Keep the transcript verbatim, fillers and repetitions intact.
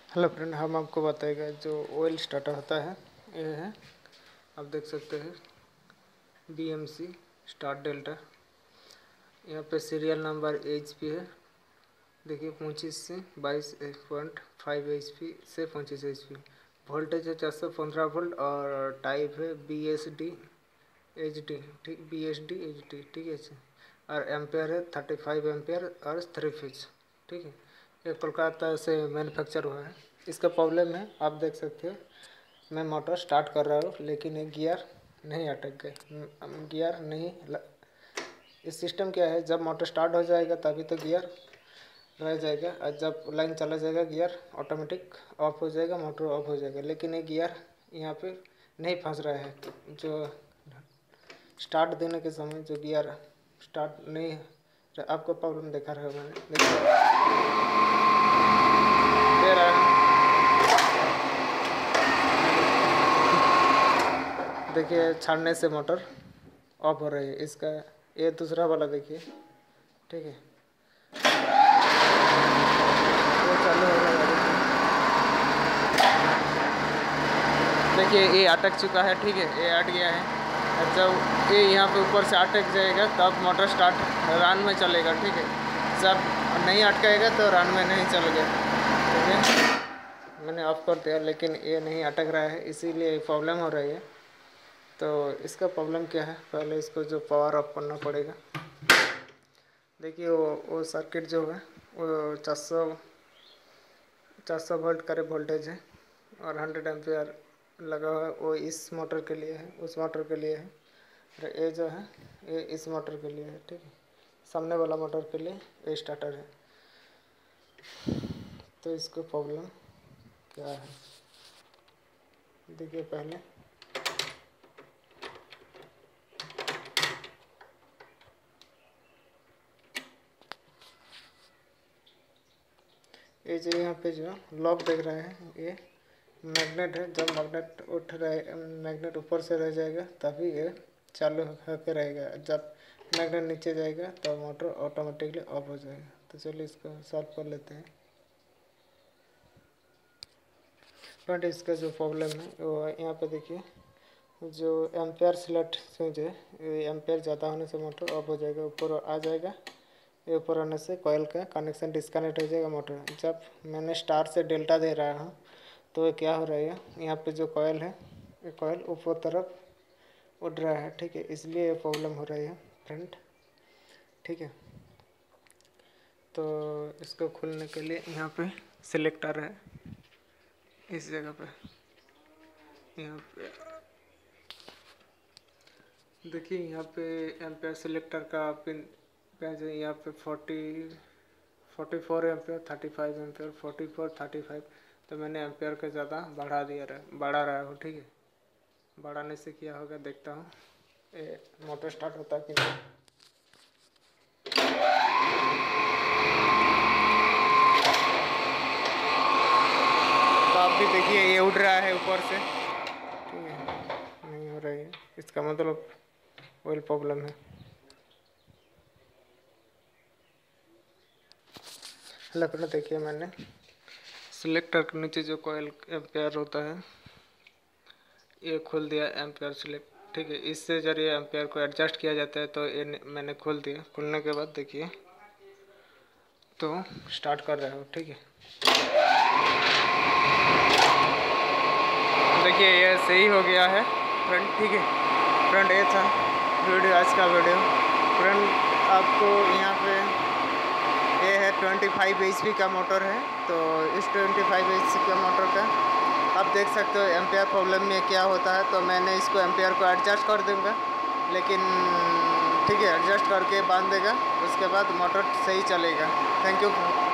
Hello friend, हम आपको बताएगा जो ऑयल स्टार्टर होता है ये है। आप देख सकते हैं B M C start delta. यहाँ पे सीरियल नंबर एच पी है। देखिए पच्चीस से बाईस पॉइंट फाइव एच पी से पच्चीस एच पी। वोल्टेज है चार सौ पंद्रह वोल्ट और टाइप है B S D H D, ठीक, B S D H D, ठीक है। और एम्पेयर है थर्टी फाइव एम्पेयर और थ्री फेज, ठीक है। ये कोलकाता से मैन्युफैक्चर हुआ है। इसका प्रॉब्लम है, आप देख सकते हो मैं मोटर स्टार्ट कर रहा हूँ लेकिन ये गियर नहीं अटक गए, गियर नहीं ल... इस सिस्टम क्या है, जब मोटर स्टार्ट हो जाएगा तभी तो गियर रह जाएगा और जब लाइन चला जाएगा गियर ऑटोमेटिक ऑफ हो जाएगा, मोटर ऑफ हो जाएगा। लेकिन ये गियर यहाँ पे नहीं फंस रहा है। जो स्टार्ट देने के समय जो गियर स्टार्ट नहीं, आपको प्रॉब्लम देखा रहा है मैंने, देखिए दे रहा है, देखिए छाड़ने से मोटर ऑफ हो रही है। इसका ये दूसरा वाला देखिए, ठीक है, ये चालू हो रहा है। देखिए ये अटक चुका है, ठीक है, ये अट गया है। और जब ये यहाँ पे ऊपर से अटक जाएगा तब मोटर स्टार्ट रन में चलेगा, ठीक है। जब नहीं अटकेगा तो रन में नहीं चलेगा, ठीक है। मैंने ऑफ कर दिया लेकिन ये नहीं अटक रहा है, इसीलिए प्रॉब्लम हो रही है। तो इसका प्रॉब्लम क्या है, पहले इसको जो पावर ऑफ करना पड़ेगा। देखिए वो वो सर्किट जो है वो चार सौ चार सौ वोल्ट का वोल्टेज है और हंड्रेड एम्पियर लगा हुआ है। वो इस मोटर के लिए है, उस मोटर के लिए है। और ये जो है ये इस मोटर के लिए है, ठीक है। सामने वाला मोटर के लिए ये स्टार्टर है। तो इसको प्रॉब्लम क्या है, देखिए पहले ये जो यहाँ पे जो लॉक देख रहे हैं ये मैग्नेट है। जब मैग्नेट उठ रहे मैग्नेट ऊपर से रह जाएगा तभी ये चालू होकर रहेगा। जब मैग्नेट नीचे जाएगा तो मोटर ऑटोमेटिकली ऑफ हो जाएगा। तो चलिए इसको सॉल्व कर लेते हैं। बट इसका जो प्रॉब्लम है वो यहाँ पे देखिए, जो एम्पेयर स्लॉट स्विच है, एम्पेयर ज़्यादा होने से मोटर ऑफ हो जाएगा, ऊपर आ जाएगा। ये ऊपर आने से कॉइल का कनेक्शन डिस्कनेक्ट हो जाएगा मोटर। जब मैंने स्टार से डेल्टा दे रहा हूँ तो क्या हो रहा है, यहाँ पे जो कॉइल है ये कॉइल ऊपर तरफ उड़ रहा है, ठीक है। इसलिए ये प्रॉब्लम हो रही है फ्रेंड, ठीक है। तो इसको खोलने के लिए यहाँ पे सिलेक्टर है, इस जगह पे, यहाँ पे देखिए, यहाँ पे एम्पेयर सिलेक्टर का पिन पेज है। यहाँ पे forty forty four ampere, thirty five ampere, forty four, thirty five. तो मैंने एम्पेयर का ज़्यादा बढ़ा दिया रहा बढ़ा रहा हूँ, ठीक है। बढ़ाने से क्या होगा देखता हूँ, ये मोटर स्टार्ट होता है कि नहीं। तो आप भी देखिए ये उड़ रहा है ऊपर से, ठीक है, नहीं हो रही है। इसका मतलब ऑयल प्रॉब्लम है। हेलो फ्रेंड, देखिए मैंने सिलेक्टर के नीचे जो कॉइल एम्पेयर होता है ये खोल दिया, एम्पेयर सिलेक्ट, ठीक है। इससे जरिए एम्पेयर को एडजस्ट किया जाता है। तो ये मैंने खोल दिया। खोलने के बाद देखिए तो स्टार्ट कर रहा हूँ, ठीक है। देखिए ये सही हो गया है फ्रेंड, ठीक है। फ्रेंड ये था वीडियो, आज का वीडियो। फ्रेंड आपको यहाँ पे ये है ट्वेंटी फाइव एच पी का मोटर है। तो इस ट्वेंटी फाइव एच पी का मोटर का आप देख सकते हो एम्पेयर प्रॉब्लम में क्या होता है। तो मैंने इसको एम्पेयर को एडजस्ट कर दूँगा, लेकिन ठीक है, एडजस्ट करके बांध देगा, उसके बाद मोटर सही चलेगा। Thank you.